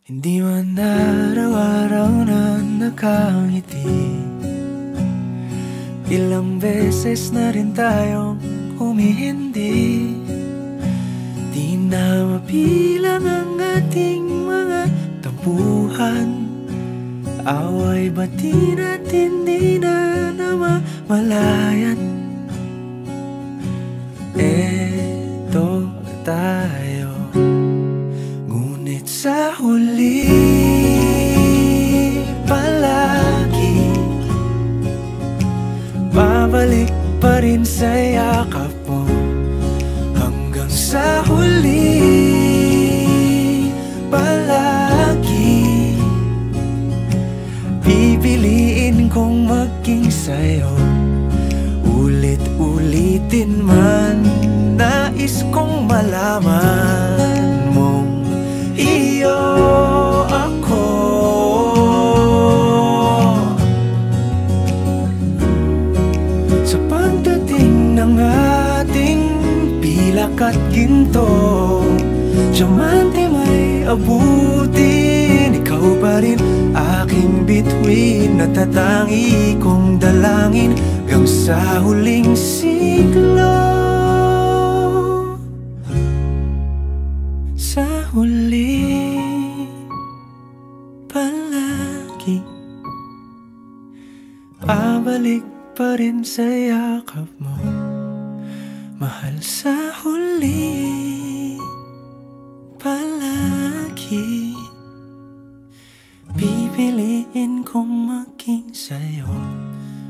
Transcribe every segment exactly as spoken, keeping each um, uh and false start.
Hindi man araw-araw na nakangiti, ilang beses na rin tayong humihindi. Di na mapilang ang ating mga tampuhan, away bati natin di na namamalayan. Eto tayo, ngunit sa huli palagi babalik pa rin sa yakap mo. Hanggang sa huli palagi pipiliin kong maging sa'yo. Ulit-ulitin man, nais kong malaman mong iyo ako. Sa pagdating ng ating pilak at ginto, diamante may abutin, ikaw pa rin aking bituin, natatangi kong dalangin hanggang sa huling siglo. Sa huli palagi pabalik pa rin sa yakap mo, mahal. Sa huli palagi pipiliin kong maging sa'yo.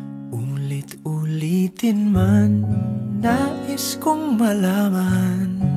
Ulit-ulitin man, nais kong malaman